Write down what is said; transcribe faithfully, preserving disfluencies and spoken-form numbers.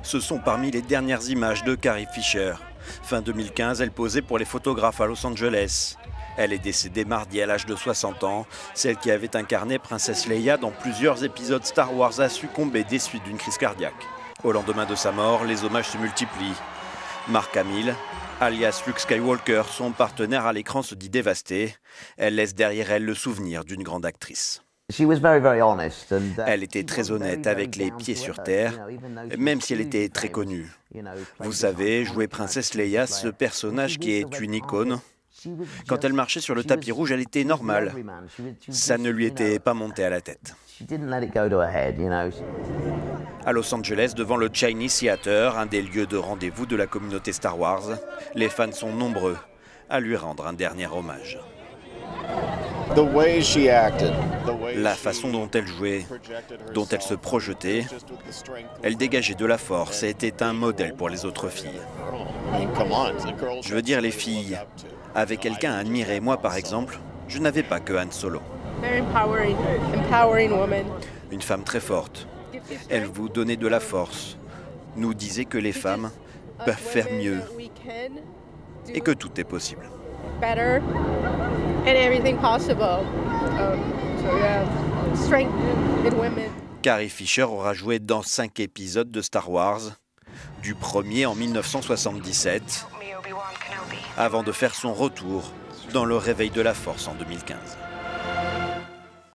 Ce sont parmi les dernières images de Carrie Fisher. Fin deux mille quinze, elle posait pour les photographes à Los Angeles. Elle est décédée mardi à l'âge de soixante ans. Celle qui avait incarné Princesse Leia dans plusieurs épisodes Star Wars a succombé des suites d'une crise cardiaque. Au lendemain de sa mort, les hommages se multiplient. Mark Hamill, alias Luke Skywalker, son partenaire à l'écran, se dit dévasté. Elle laisse derrière elle le souvenir d'une grande actrice. Elle était très honnête, avec les pieds sur terre, même si elle était très connue. Vous savez, jouer Princesse Leia, ce personnage qui est une icône, quand elle marchait sur le tapis rouge, elle était normale. Ça ne lui était pas monté à la tête. À Los Angeles, devant le Chinese Theater, un des lieux de rendez-vous de la communauté Star Wars, les fans sont nombreux à lui rendre un dernier hommage. La façon dont elle jouait, dont elle se projetait, elle dégageait de la force et était un modèle pour les autres filles. Je veux dire les filles, avaient quelqu'un à admirer. Moi, par exemple, je n'avais pas que Han Solo. Une femme très forte. Elle vous donnait de la force, nous disait que les femmes peuvent faire mieux et que tout est possible. Carrie Fisher aura joué dans cinq épisodes de Star Wars, du premier en mille neuf cent soixante-dix-sept, avant de faire son retour dans le Réveil de la Force en deux mille quinze.